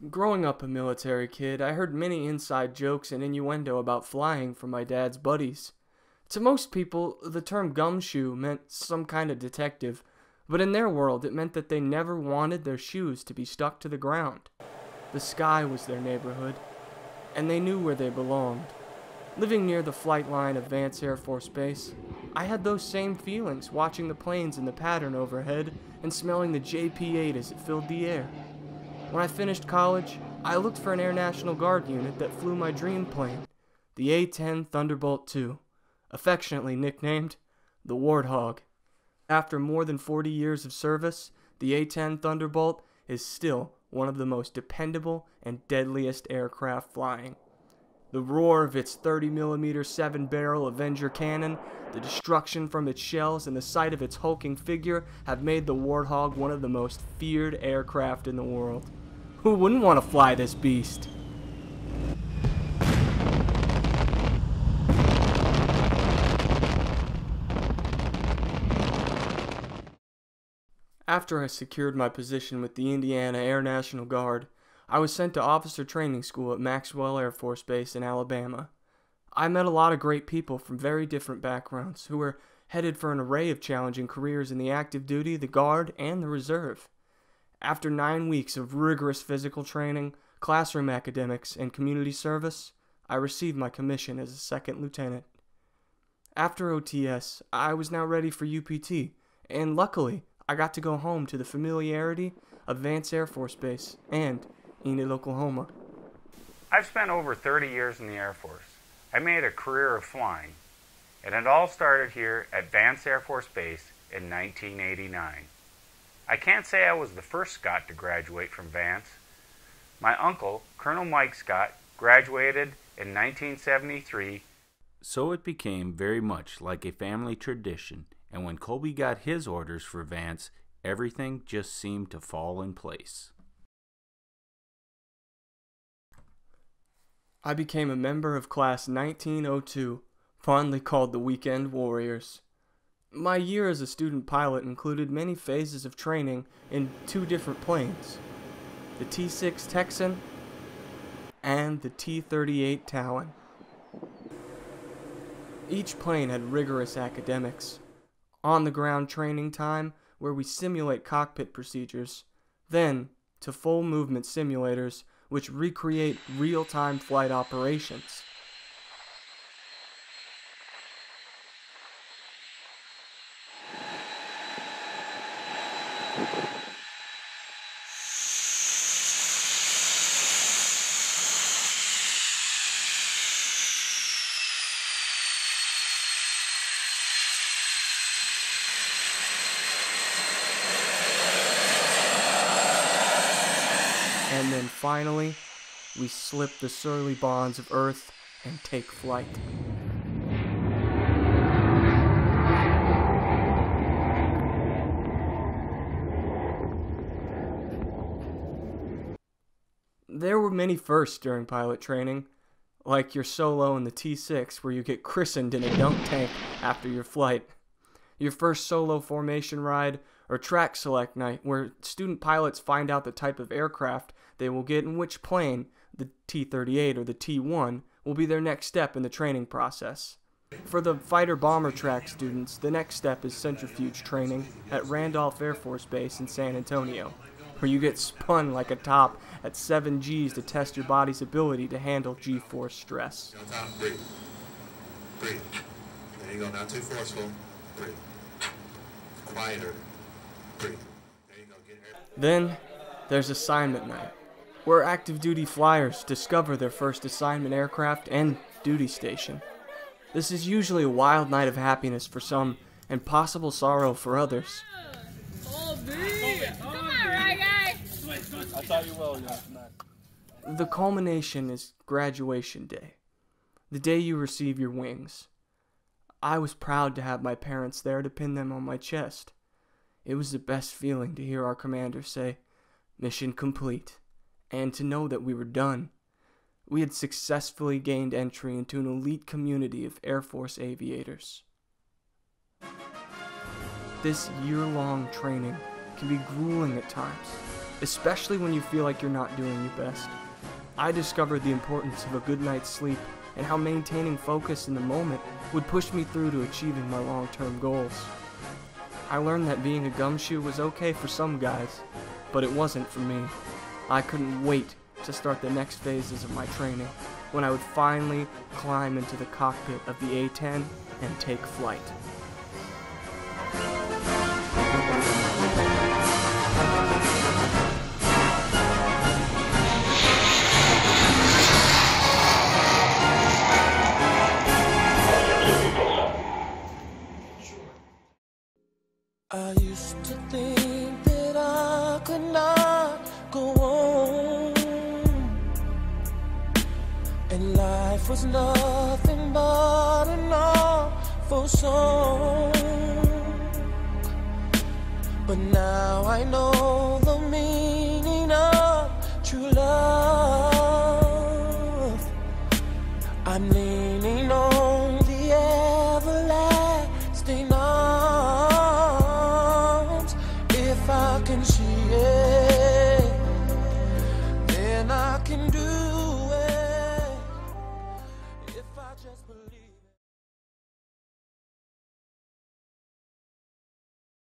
Growing up a military kid, I heard many inside jokes and innuendo about flying from my dad's buddies. To most people, the term gumshoe meant some kind of detective, but in their world it meant that they never wanted their shoes to be stuck to the ground. The sky was their neighborhood, and they knew where they belonged. Living near the flight line of Vance Air Force Base, I had those same feelings watching the planes in the pattern overhead and smelling the JP-8 as it filled the air. When I finished college, I looked for an Air National Guard unit that flew my dream plane, the A-10 Thunderbolt II, affectionately nicknamed the Warthog. After more than 40 years of service, the A-10 Thunderbolt is still one of the most dependable and deadliest aircraft flying. The roar of its 30mm 7-barrel Avenger cannon, the destruction from its shells, and the sight of its hulking figure have made the Warthog one of the most feared aircraft in the world. Who wouldn't want to fly this beast? After I secured my position with the Indiana Air National Guard, I was sent to officer training school at Maxwell Air Force Base in Alabama. I met a lot of great people from very different backgrounds who were headed for an array of challenging careers in the active duty, the Guard, and the Reserve. After 9 weeks of rigorous physical training, classroom academics, and community service, I received my commission as a second lieutenant. After OTS, I was now ready for UPT, and luckily, I got to go home to the familiarity of Vance Air Force Base and Enid, Oklahoma. I've spent over 30 years in the Air Force. I made a career of flying, and it all started here at Vance Air Force Base in 1989. I can't say I was the first Scot to graduate from Vance. My uncle, Colonel Mike Scott, graduated in 1973. So it became very much like a family tradition, and when Colby got his orders for Vance, everything just seemed to fall in place. I became a member of Class 1902, fondly called the Weekend Warriors. My year as a student pilot included many phases of training in 2 different planes, the T-6 Texan and the T-38 Talon. Each plane had rigorous academics, on-the-ground training time where we simulate cockpit procedures, then to full movement simulators which recreate real-time flight operations. And then finally, we slip the surly bonds of Earth and take flight. There were many firsts during pilot training, like your solo in the T-6 where you get christened in a dunk tank after your flight, your first solo formation ride, or track select night where student pilots find out the type of aircraft they will get and which plane, the T-38 or the T-1, will be their next step in the training process. For the fighter-bomber track students, the next step is centrifuge training at Randolph Air Force Base in San Antonio, where you get spun like a top at 7 Gs to test your body's ability to handle G-force stress. Go top, breathe. Breathe. There you go, not too forceful. Breathe. Quieter. Breathe. There you go, get air. Then, there's assignment night, where active duty flyers discover their first assignment aircraft and duty station. This is usually a wild night of happiness for some and possible sorrow for others. I thought you will, yeah. The culmination is graduation day, the day you receive your wings. I was proud to have my parents there to pin them on my chest. It was the best feeling to hear our commander say, "Mission complete," and to know that we were done. We had successfully gained entry into an elite community of Air Force aviators. This year-long training can be grueling at times, especially when you feel like you're not doing your best. I discovered the importance of a good night's sleep and how maintaining focus in the moment would push me through to achieving my long-term goals. I learned that being a gumshoe was okay for some guys, but it wasn't for me. I couldn't wait to start the next phases of my training, when I would finally climb into the cockpit of the A-10 and take flight. I used to think that I could not go on, and life was nothing but an awful song. But now I know the meaning